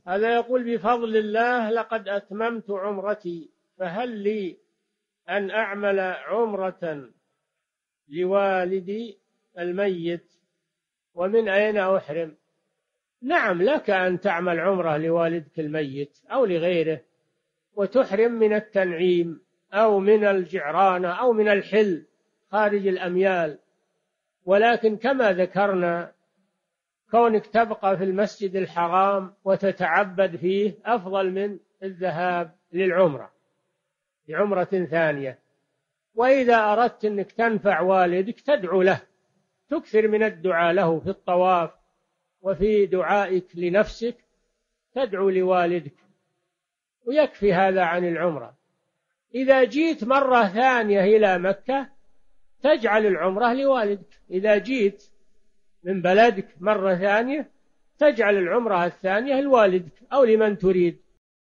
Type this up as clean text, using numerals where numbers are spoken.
هذا يقول: بفضل الله لقد أتممت عمرتي، فهل لي أن أعمل عمرة لوالدي الميت؟ ومن أين أحرم؟ نعم، لك أن تعمل عمرة لوالدك الميت أو لغيره، وتحرم من التنعيم أو من الجعرانة أو من الحل خارج الأميال. ولكن كما ذكرنا، كونك تبقى في المسجد الحرام وتتعبد فيه أفضل من الذهاب للعمرة لعمرة ثانية. وإذا أردت أنك تنفع والدك تدعو له، تكثر من الدعاء له في الطواف وفي دعائك لنفسك، تدعو لوالدك، ويكفي هذا عن العمرة. إذا جيت مرة ثانية إلى مكة تجعل العمرة لوالدك، إذا جيت من بلدك مرة ثانية تجعل العمرة الثانية لوالدك أو لمن تريد.